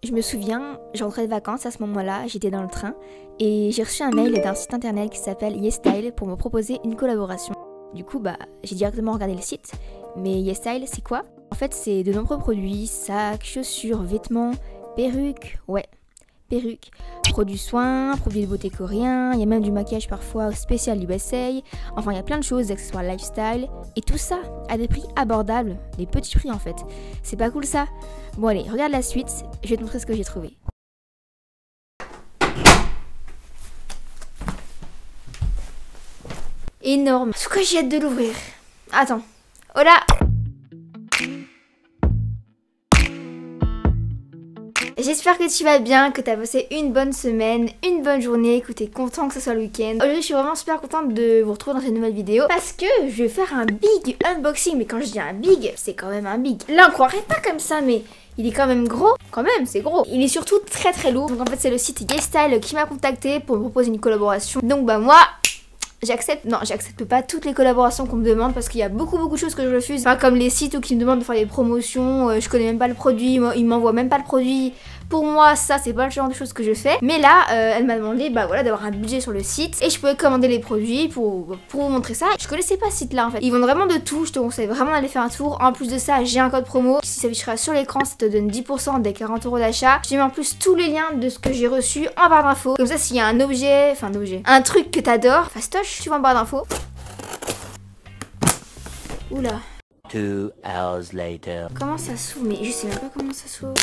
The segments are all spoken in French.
Je me souviens, j'entrais de vacances à ce moment-là, j'étais dans le train et j'ai reçu un mail d'un site internet qui s'appelle YesStyle pour me proposer une collaboration. Du coup, j'ai directement regardé le site. Mais YesStyle, c'est quoi? En fait, c'est de nombreux produits, sacs, chaussures, vêtements, perruques, perruques, produits soins, produits de beauté coréens, il y a même du maquillage parfois spécial USA, enfin il y a plein de choses, des accessoires lifestyle, et tout ça à des prix abordables, des petits prix en fait. C'est pas cool ça? Bon allez, regarde la suite, je vais te montrer ce que j'ai trouvé. Énorme, en tout cas j'ai hâte de l'ouvrir. Attends, oh là! J'espère que tu vas bien, que tu as passé une bonne semaine, une bonne journée, que tu es content que ce soit le week-end. Aujourd'hui, je suis vraiment super contente de vous retrouver dans cette nouvelle vidéo parce que je vais faire un big unboxing. Mais quand je dis un big, c'est quand même un big. Là, on croirait pas comme ça, mais il est quand même gros. Quand même, c'est gros. Il est surtout très très lourd. Donc en fait, c'est le site YesStyle qui m'a contacté pour me proposer une collaboration. Donc moi... j'accepte pas toutes les collaborations qu'on me demande parce qu'il y a beaucoup de choses que je refuse. Pas comme les sites qui me demandent de faire des promotions, je connais même pas le produit, ils m'envoient même pas le produit. Pour moi, ça c'est pas le genre de choses que je fais. Mais là, elle m'a demandé d'avoir un budget sur le site et je pouvais commander les produits pour vous montrer ça. Je connaissais pas ce site là en fait. Ils vendent vraiment de tout, je te conseille vraiment d'aller faire un tour. En plus de ça, j'ai un code promo qui s'affichera sur l'écran, ça te donne 10% des 40 € d'achat. J'ai mis en plus tous les liens de ce que j'ai reçu en barre d'infos. Comme ça, s'il y a un truc que t'adores, fastoche, tu vas en barre d'infos. Oula. 2 hours later. Comment ça s'ouvre? Mais je sais même pas comment ça s'ouvre.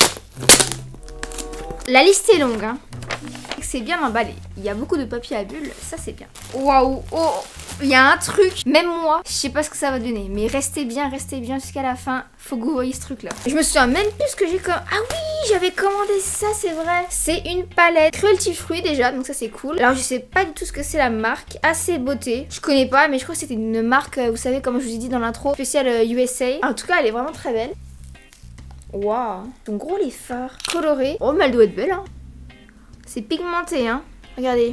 La liste est longue, hein. C'est bien emballé. Il y a beaucoup de papier à bulles, ça c'est bien. Waouh, oh, il y a un truc. Même moi, je sais pas ce que ça va donner. Mais restez bien jusqu'à la fin. Faut que vous voyez ce truc là. Je me souviens même plus ce que j'ai comme... Ah oui, j'avais commandé ça, c'est vrai. C'est une palette Cruelty Fruit déjà, donc ça c'est cool. Alors je sais pas du tout ce que c'est la marque. Assez beauté. Je connais pas, mais je crois que c'était une marque, vous savez, comme je vous ai dit dans l'intro, spéciale USA. En tout cas, elle est vraiment très belle. Waouh, sont gros les fards. Colorés. Oh, mais elle doit être belle, hein. C'est pigmenté, hein. Regardez.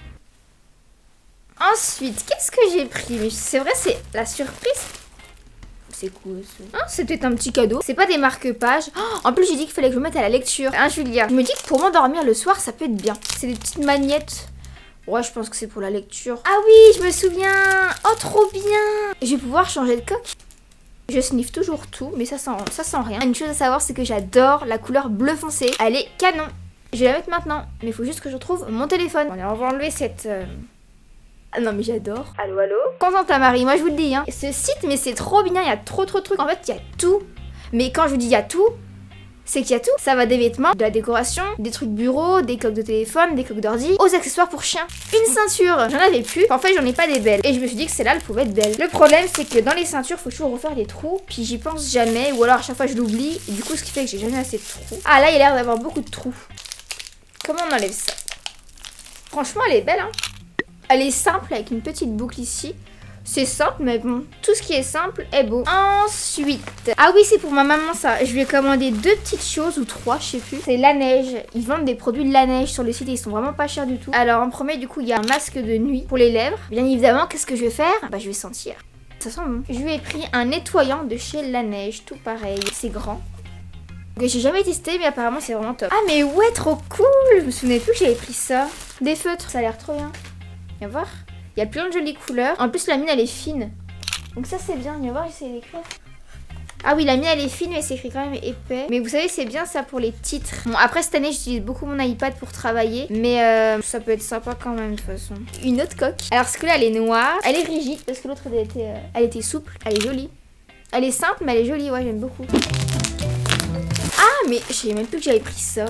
Ensuite, qu'est-ce que j'ai pris? Mais c'est vrai, c'est la surprise. C'est cool, ça. Ah, c'est peut-être un petit cadeau. C'est pas des marque-pages. Oh, en plus, j'ai dit qu'il fallait que je me mette à la lecture. Hein, Julia? Je me dis que pour m'endormir le soir, ça peut être bien. C'est des petites magnettes. Ouais, je pense que c'est pour la lecture. Ah oui, je me souviens. Oh, trop bien. Je vais pouvoir changer de coque. Je sniffe toujours tout, mais ça sent rien. Une chose à savoir, c'est que j'adore la couleur bleu foncé. Elle est canon. Je vais la mettre maintenant, mais il faut juste que je retrouve mon téléphone. Allez, on va enlever cette... Ah non, mais j'adore. Allô, allô? Contente à Marie, moi je vous le dis, hein. Ce site, mais c'est trop bien, il y a trop de trucs. En fait, il y a tout. Mais quand je vous dis il y a tout, c'est qu'il y a tout. Ça va des vêtements, de la décoration, des trucs bureau, des coques de téléphone, des coques d'ordi, aux accessoires pour chiens. Une ceinture, j'en avais plus. En fait, j'en ai pas des belles. Et je me suis dit que celle-là, elle pouvait être belle. Le problème, c'est que dans les ceintures, faut toujours refaire des trous. Puis j'y pense jamais. Ou alors à chaque fois, je l'oublie. Et du coup, ce qui fait que j'ai jamais assez de trous. Ah, là, il a l'air d'avoir beaucoup de trous. Comment on enlève ça? Franchement, elle est belle, hein. Elle est simple avec une petite boucle ici. C'est simple, mais bon, tout ce qui est simple est beau. Ensuite, ah oui, c'est pour ma maman ça. Je lui ai commandé 2 petites choses, ou 3, je sais plus. C'est la neige. Ils vendent des produits de la neige sur le site et ils sont vraiment pas chers du tout. Alors, en premier, du coup, il y a un masque de nuit pour les lèvres. Bien évidemment, qu'est-ce que je vais faire? Je vais sentir. Ça sent bon. Je lui ai pris un nettoyant de chez La Neige, tout pareil. C'est grand. J'ai jamais testé, mais apparemment, c'est vraiment top. Ah, mais ouais, trop cool! Je me souvenais plus que j'avais pris ça. Des feutres, ça a l'air trop bien. Viens voir. Il y a plein de jolies couleurs. En plus, la mine, elle est fine. Donc ça, c'est bien. Viens voir, j'essaie d'écrire. Ah oui, la mine, elle est fine, mais c'est écrit quand même épais. Mais vous savez, c'est bien ça pour les titres. Bon, après, cette année, j'utilise beaucoup mon iPad pour travailler. Mais ça peut être sympa quand même, de toute façon. Une autre coque. Alors, ce que là, elle est noire. Elle est rigide, parce que l'autre, elle était souple. Elle est jolie. Elle est simple, mais elle est jolie. Ouais, j'aime beaucoup. Ah, mais je savais même plus que j'avais pris ça.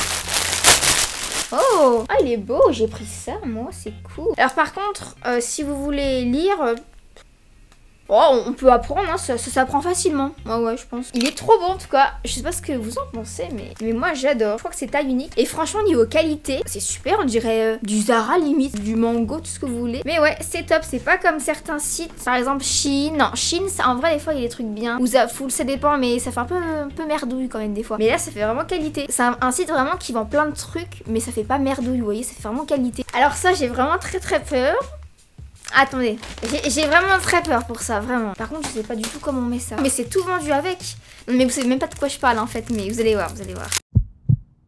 Oh, ah, il est beau, j'ai pris ça, moi, c'est cool. Alors par contre, si vous voulez lire, on peut apprendre, hein, ça s'apprend facilement. Ouais, je pense. Il est trop bon en tout cas. Je sais pas ce que vous en pensez, mais moi j'adore. Je crois que c'est taille unique. Et franchement, niveau qualité, c'est super. On dirait du Zara limite, du Mango, tout ce que vous voulez. Mais ouais, c'est top. C'est pas comme certains sites. Par exemple, Shein. Non, Shein, en vrai, des fois, il y a des trucs bien. Ou Zaful, ça dépend, mais ça fait un peu merdouille quand même des fois. Mais là, ça fait vraiment qualité. C'est un site vraiment qui vend plein de trucs, mais ça fait pas merdouille, vous voyez, ça fait vraiment qualité. Alors ça, j'ai vraiment très peur. Attendez, j'ai vraiment très peur pour ça, vraiment. Par contre, je sais pas du tout comment on met ça. Mais c'est tout vendu avec. Mais vous savez même pas de quoi je parle en fait, mais vous allez voir, vous allez voir.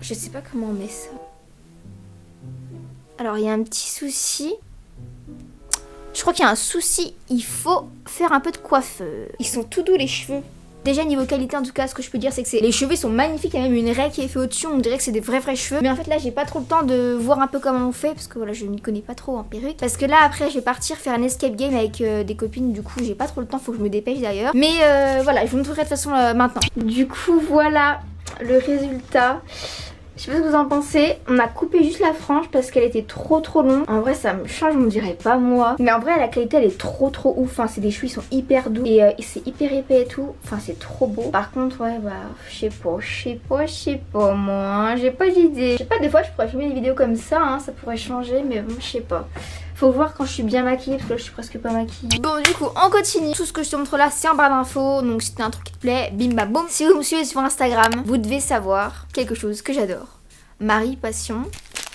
je sais pas comment on met ça. Alors il y a un petit souci. Je crois qu'il y a un souci, il faut faire un peu de coiffeur. Ils sont tout doux les cheveux. Déjà niveau qualité en tout cas, ce que je peux dire c'est que les cheveux sont magnifiques, il y a même une raie qui est faite au-dessus, on dirait que c'est des vrais cheveux. Mais en fait là j'ai pas trop le temps de voir un peu comment on fait, parce que voilà je n'y connais pas trop en perruque. Parce que là après je vais partir faire un escape game avec des copines, du coup j'ai pas trop le temps, faut que je me dépêche d'ailleurs. Mais voilà, je vous montrerai de toute façon maintenant. Du coup voilà le résultat. Je sais pas ce que vous en pensez. On a coupé juste la frange parce qu'elle était trop longue. En vrai ça me change, on dirait pas moi. Mais en vrai la qualité elle est trop ouf. Enfin c'est des cheveux, ils sont hyper doux. Et c'est hyper épais et tout. Enfin c'est trop beau. Par contre ouais bah je sais pas moi. Hein. J'ai pas d'idée. Je sais pas, des fois je pourrais filmer des vidéos comme ça. Hein. Ça pourrait changer mais bon je sais pas. Faut voir quand je suis bien maquillée parce que là je suis presque pas maquillée. Bon du coup on continue. Tout ce que je te montre là c'est en barre d'infos. Donc si c'était un truc qui te plaît, bim bam boum. Si vous me suivez sur Instagram, vous devez savoir quelque chose que j'adore. Marie Passion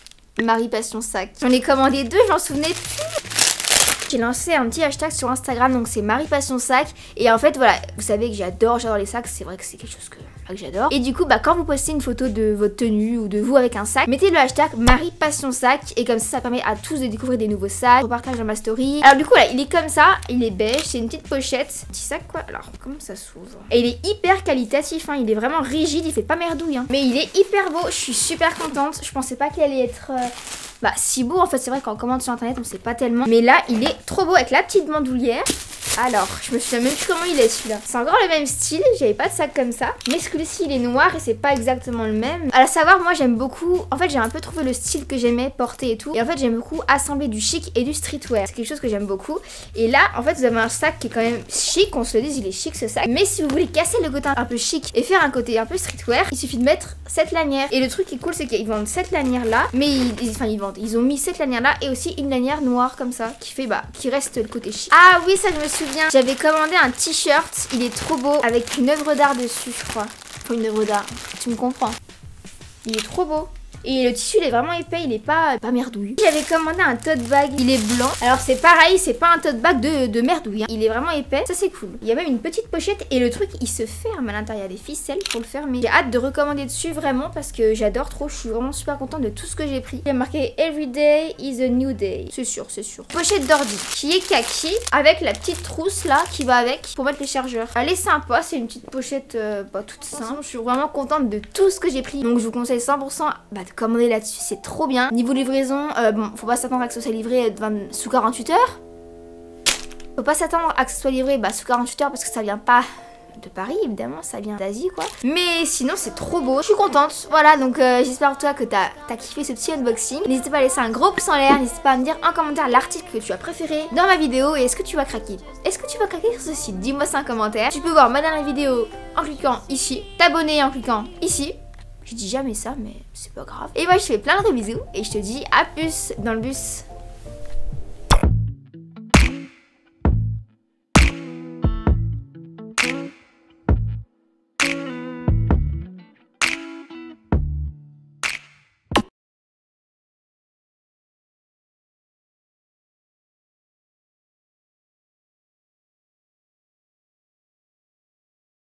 Sac. J'en ai commandé 2, je m'en souvenais plus. J'ai lancé un petit hashtag sur Instagram, donc c'est Marie Passion Sac. Et en fait voilà, vous savez que j'adore les sacs, c'est vrai que c'est quelque chose que j'adore. Et du coup bah quand vous postez une photo de votre tenue ou de vous avec un sac, mettez le hashtag Marie Passion Sac. Et comme ça permet à tous de découvrir des nouveaux sacs. Je partage dans ma story. Alors du coup là il est comme ça, il est beige, c'est une petite pochette. Petit sac quoi, alors comment ça s'ouvre? Et il est hyper qualitatif, hein. Il est vraiment rigide, il fait pas merdouille hein. Mais il est hyper beau, je suis super contente. Je pensais pas qu'il allait être... bah si beau en fait, c'est vrai qu'en commande sur internet on sait pas tellement. Mais là il est trop beau avec la petite bandoulière. Alors, je me souviens même plus comment il est celui-là. C'est encore le même style, j'avais pas de sac comme ça. Mais celui-ci il est noir et c'est pas exactement le même. À savoir, moi j'aime beaucoup, en fait j'ai un peu trouvé le style que j'aimais porter et tout. Et en fait j'aime beaucoup assembler du chic et du streetwear. C'est quelque chose que j'aime beaucoup. Et là, en fait vous avez un sac qui est quand même chic, on se le dise, il est chic ce sac. Mais si vous voulez casser le côté un peu chic et faire un côté un peu streetwear, il suffit de mettre cette lanière. Et le truc qui est cool c'est qu'ils vendent cette lanière là. Mais ils ont mis cette lanière là et aussi une lanière noire comme ça qui fait qui reste le côté chic. Ah oui, ça je me souviens. J'avais commandé un t-shirt, il est trop beau, avec une œuvre d'art dessus je crois. Enfin une œuvre d'art, tu me comprends. Il est trop beau. Et le tissu il est vraiment épais, il est pas merdouille. J'avais commandé un tote bag, il est blanc. Alors c'est pareil, c'est pas un tote bag de merdouille hein. Il est vraiment épais, ça c'est cool. Il y a même une petite pochette et le truc il se ferme à l'intérieur, des ficelles pour le fermer. J'ai hâte de recommander dessus vraiment parce que j'adore trop, je suis vraiment super contente de tout ce que j'ai pris. Il y a marqué Every day is a new day. C'est sûr, c'est sûr. Pochette d'ordi qui est kaki avec la petite trousse là qui va avec pour mettre les chargeurs. Elle est sympa, c'est une petite pochette toute simple. Je suis vraiment contente de tout ce que j'ai pris. Donc je vous conseille 100% de commander là-dessus, c'est trop bien. Niveau livraison, bon, faut pas s'attendre à que ce soit livré sous 48 heures. Faut pas s'attendre à que ce soit livré sous 48 heures parce que ça vient pas de Paris évidemment, ça vient d'Asie quoi. Mais sinon c'est trop beau, je suis contente. Voilà donc j'espère toi que t'as kiffé ce petit unboxing. N'hésite pas à laisser un gros pouce en l'air, n'hésite pas à me dire en commentaire l'article que tu as préféré dans ma vidéo et est-ce que tu vas craquer. Est-ce que tu vas craquer sur ce site? Dis-moi ça en commentaire. Tu peux voir ma dernière vidéo en cliquant ici, t'abonner en cliquant ici. Je dis jamais ça mais c'est pas grave. Et moi je fais plein de bisous et je te dis à plus dans le bus.